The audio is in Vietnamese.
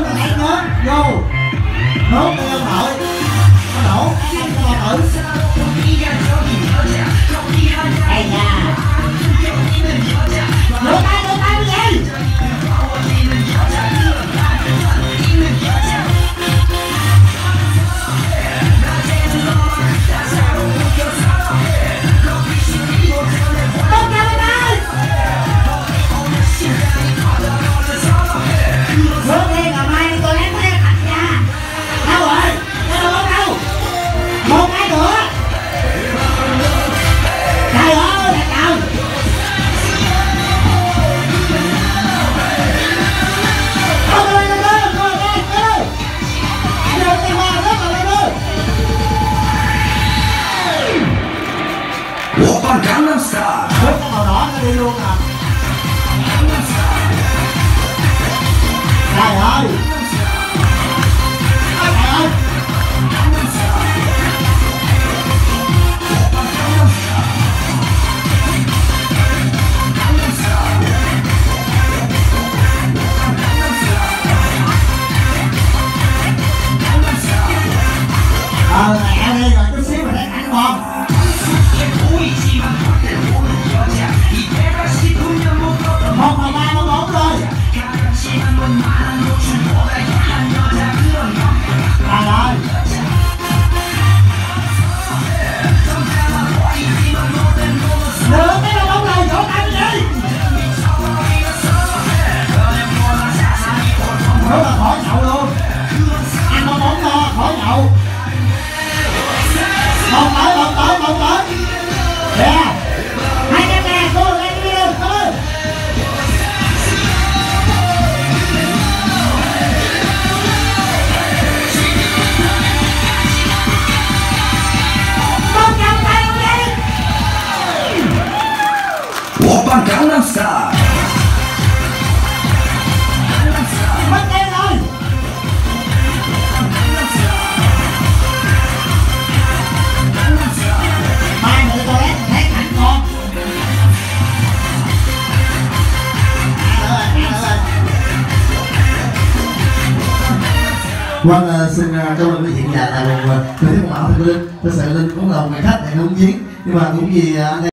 Hãy nhớ vô nốt cho ông nội nó đổ ăn cho bà tử đây nha đưa tay đi vậy Oppan Gangnam Style. Bước cái màu đỏ nó đi luôn à. Trời ơi. Trời ơi. Mẹ đi rồi chút xíu mình sẽ ăn ngon. Một màu ba màu bốn rồi. Trời ơi. Được cái màu bốn rồi, vỗ tay đi. Rất là khỏi nhậu luôn. Ăn màu bốn no, khỏi nhậu. Một tới. Yeah. Hai em nè, cô lên đi luôn, cảm ơn. Oppan Gangnam Style. Mất em rồi. Mai nữa tôi thấy thành con. Vâng, xin cảm ơn quý vị và là một thưa thiết mạo Linh. Thật sự Linh cũng là một người khách để ứng chiến, nhưng mà cũng vì anh